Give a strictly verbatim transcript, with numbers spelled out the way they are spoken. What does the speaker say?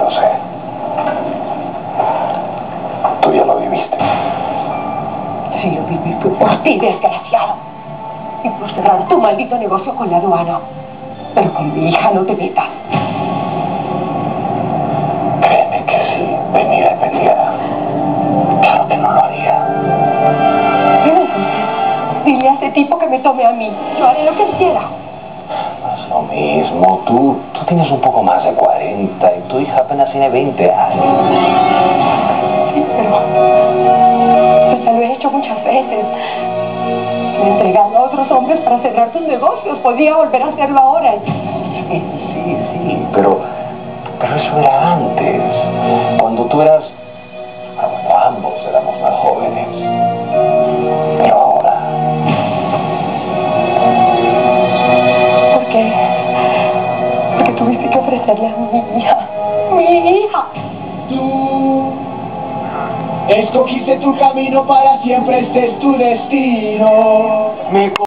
lo sé. Tú ya lo viviste. Sí, lo viví. Fue por ti, desgraciado. Y por cerrar tu maldito negocio con la aduana. Pero con mi hija no te metas. Créeme que si de mí dependiera, claro que no lo haría. Pero entonces, dile a ese tipo que me tome a mí. Yo haré lo que quiera. No es lo mismo. Tú, tú tienes un poco más de cuarenta y tu hija apenas tiene veinte años. Sí, pero... Pues te lo he hecho muchas veces. Me he entregado a otros hombres para cerrar tus negocios. Podía volver a hacerlo ahora. Sí, sí, sí, pero... Pero eso era antes. Cuando tú eras... Ah, bueno, ambos éramos más jóvenes. Pero ahora... ¿Por qué? Porque tuviste que ofrecerle a mi hija. ¡Mi hija! Tú escogiste tu camino para siempre, este es tu destino. Mi